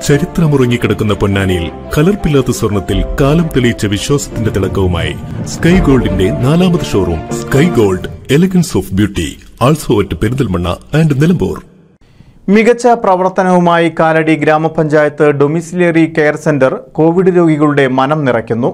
ചരിത്രമുറങ്ങിക്കിടക്കുന്ന പൊന്നാനിയിൽ കലർപ്പില്ലാത്ത സ്വർണത്തിൽ കാലം തെളിയിച്ച വിശ്വാസത്തിന്റെ തിളക്കവുമായി സ്കൈ ഗോൾഡിന്റെ 4ാമത് showroom Sky Gold elegance of beauty, also at Perinthalmanna and Nilambur. മികച്ച പ്രവർത്തനവുമായി കാലടി ഗ്രാമപഞ്ചായത്ത് ഡൊമിസിലറി കെയർ സെന്റർ കോവിഡ് രോഗികളുടെ മനം നിറയ്ക്കുന്നു.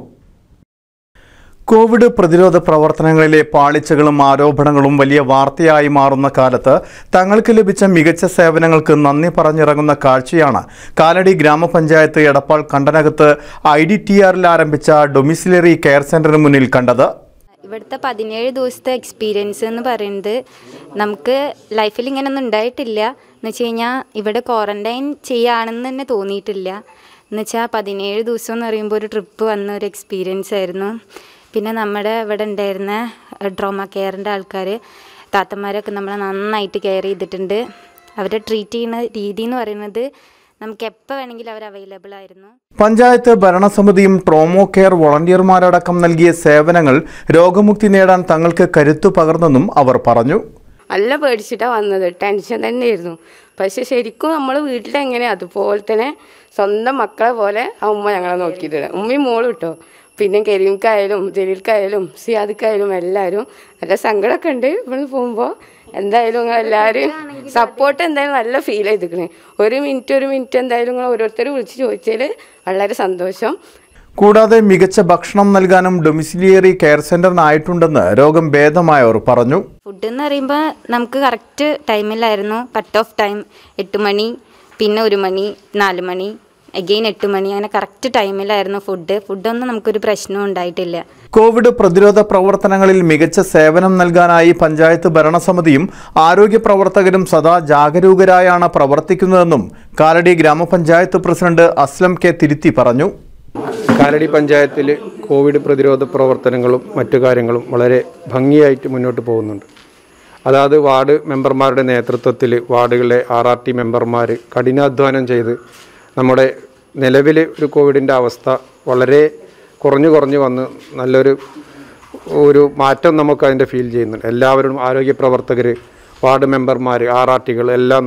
കോവിഡ് പ്രതിരോധ പ്രവർത്തനങ്ങളിലെ പാളിച്ചകളും ആരോപണങ്ങളും വലിയ വാർത്തയായി മാറുന്ന കാലത്ത് തങ്ങൾക്ക് ലഭിച്ച മികച്ച സേവനങ്ങൾക്ക് നന്ദി പറഞ്ഞിറങ്ങുന്ന കാഴ്ചയാണ് കാലടി ഗ്രാമപഞ്ചായത്ത് എടപ്പാൾ കണ്ടനകത്ത് IDTRൽ ആരംഭിച്ച ഡൊമിസിലറി കെയർ സെന്ററിന് മുന്നിൽ കണ്ടത്. ഇവിടുത്തെ 17 ദിവസത്തെ എക്സ്പീരിയൻസ് എന്ന് പറയുന്നത് നമുക്ക് ലൈഫിൽ ഇങ്ങനെയൊന്നും ഉണ്ടായിട്ടില്ല. എന്ന് വെച്ച് കഴിഞ്ഞാൽ ഇവിടെ ക്വാറന്റൈൻ ചെയ്യുകയാണെന്ന് തന്നെ തോന്നിയിട്ടില്ല. എന്നുവെച്ചാൽ 17 ദിവസം എന്ന് പറയുമ്പോൾ ഒരു ട്രിപ്പ് വന്ന ഒരു എക്സ്പീരിയൻസ് ആയിരുന്നു. പിന്നെ നമ്മുടെ ഇവിടെ ഉണ്ടായിരുന്ന ട്രോമ കെയറിൻ്റെ ആൾക്കാർ താത്തമാരൊക്കെ നമ്മളെ നന്നായിട്ട് കെയർ ചെയ്തിട്ടുണ്ട്. അവരെ ട്രീറ്റ് ചെയ്യുന്ന രീതി എന്ന് പറയുന്നത് നമുക്ക് എപ്പോൾ വേണമെങ്കിലും അവർ അവൈലബിൾ ആയിരുന്നു. പഞ്ചായത്ത് ഭരണസമിതിയും ട്രോമോ കെയർ വോളണ്ടിയർമാരടക്കം നൽകിയ സേവനങ്ങൾ രോഗമുക്തി നേടാൻ തങ്ങൾക്ക് കരുത്തു പകർന്നെന്നും അവർ പറഞ്ഞു. നല്ല പേടിച്ചിട്ടാണ് വന്നത്, ടെൻഷൻ തന്നെയായിരുന്നു. പക്ഷെ ശരിക്കും നമ്മൾ വീട്ടിലെങ്ങനെ അതുപോലെ തന്നെ സ്വന്തം മക്കളെ പോലെ ആ ഉമ്മ ഞങ്ങളെ നോക്കിയിട്ടുണ്ട്. ഉമ്മയും മോളും കേട്ടോ. പിന്നെ കരീംക്കായാലും ജലീൽക്കായാലും സിയാദിക്കായാലും എല്ലാവരും നല്ല സങ്കടമൊക്കെ ഉണ്ട്. ഇവിടെ പോകുമ്പോൾ എന്തായാലും നിങ്ങൾ എല്ലാവരും സപ്പോർട്ട് എന്തായാലും നല്ല ഫീൽ ചെയ്തിരിക്കണേ. ഒരു മിനിറ്റ് എന്തായാലും നിങ്ങൾ ഓരോരുത്തർ വിളിച്ച് ചോദിച്ചതിൽ വളരെ സന്തോഷം. കൂടാതെ മികച്ച ഭക്ഷണം നൽകാനും ഡൊമിസിലിയറി കെയർ സെന്ററിനായിട്ടുണ്ടെന്ന് രോഗം ഭേദമായവർ പറഞ്ഞു. ഫുഡ് എന്ന് പറയുമ്പോൾ നമുക്ക് കറക്റ്റ് ടൈമിലായിരുന്നു. കട്ട് ഓഫ് ടൈം 8 മണി, പിന്നെ 1 മണി, 4 മണി, അഗെയിൻ 8 മണി, അങ്ങനെ കറക്റ്റ് ടൈമിലായിരുന്നു ഫുഡൊന്നും നമുക്കൊരു പ്രശ്നവും ഉണ്ടായിട്ടില്ല. കോവിഡ് പ്രതിരോധ പ്രവർത്തനങ്ങളിൽ മികച്ച സേവനം നൽകാനായി പഞ്ചായത്ത് ഭരണസമിതിയും ആരോഗ്യ പ്രവർത്തകരും സദാ ജാഗരൂകരായാണ് പ്രവർത്തിക്കുന്നതെന്നും കാലടി ഗ്രാമപഞ്ചായത്ത് പ്രസിഡന്റ് അസ്ലം കെ തിരുത്തി പറഞ്ഞു. കാലടി പഞ്ചായത്തിൽ കോവിഡ് പ്രതിരോധ പ്രവർത്തനങ്ങളും മറ്റു കാര്യങ്ങളും വളരെ ഭംഗിയായിട്ട് മുന്നോട്ട് പോകുന്നുണ്ട്. അതായത് വാർഡ് മെമ്പർമാരുടെ നേതൃത്വത്തിൽ വാർഡുകളിലെ RRT മെമ്പർമാർ കഠിനാധ്വാനം ചെയ്ത് നമ്മുടെ നിലവിൽ ഒരു കോവിഡിൻ്റെ അവസ്ഥ വളരെ കുറഞ്ഞു വന്ന് നല്ലൊരു മാറ്റം നമുക്ക് അതിൻ്റെ ഫീൽ ചെയ്യുന്നുണ്ട്. എല്ലാവരും ആരോഗ്യ പ്രവർത്തകർ, വാർഡ് മെമ്പർമാർ, RRTകൾ എല്ലാം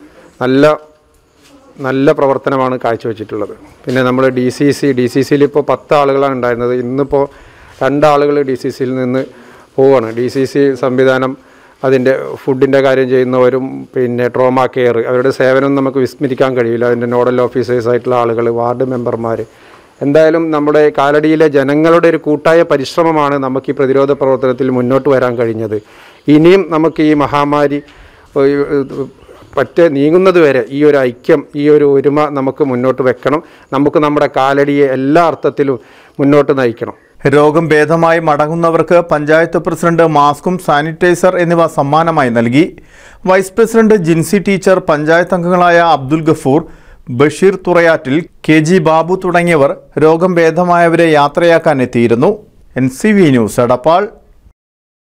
നല്ല പ്രവർത്തനമാണ് കാഴ്ചവെച്ചിട്ടുള്ളത്. പിന്നെ നമ്മൾ DCCയിൽ ഇപ്പോൾ 10 ആളുകളാണ് ഉണ്ടായിരുന്നത്. ഇന്നിപ്പോൾ 2 ആളുകൾ DCCയിൽ നിന്ന് പോവുകയാണ്. DCC സംവിധാനം അതിൻ്റെ ഫുഡിൻ്റെ കാര്യം ചെയ്യുന്നവരും പിന്നെ ട്രോമ കെയർ അവരുടെ സേവനം നമുക്ക് വിസ്മരിക്കാൻ കഴിയില്ല. അതിൻ്റെ നോഡൽ ഓഫീസേഴ്സായിട്ടുള്ള ആളുകൾ, വാർഡ് മെമ്പർമാർ, എന്തായാലും നമ്മുടെ കാലടിയിലെ ജനങ്ങളുടെ ഒരു കൂട്ടായ പരിശ്രമമാണ് നമുക്ക് ഈ പ്രതിരോധ പ്രവർത്തനത്തിൽ മുന്നോട്ട് വരാൻ കഴിഞ്ഞത്. ഇനിയും നമുക്ക് ഈ മഹാമാരി നീങ്ങുന്നത് വരെ ഈ ഒരു ഐക്യം, ഈ ഒരു ഒരുമ നമുക്ക് മുന്നോട്ട് വെക്കണം. നമുക്ക് നമ്മുടെ കാലടിയെ എല്ലാ അർത്ഥത്തിലും മുന്നോട്ട് നയിക്കണം. രോഗം ഭേദമായി മടങ്ങുന്നവർക്ക് പഞ്ചായത്ത് പ്രസിഡന്റ് മാസ്കും സാനിറ്റൈസർ എന്നിവ സമ്മാനമായി നൽകി. Vice president Jinsy teacher, panchayat അംഗങ്ങളായ അബ്ദുൽ ഗഫൂർ, ബഷീർ തുറയാറ്റിൽ, KG ബാബു തുടങ്ങിയവർ രോഗം ഭേദമായവരെ യാത്രയാക്കാൻ എത്തിയിരുന്നു. NCV news Edappal.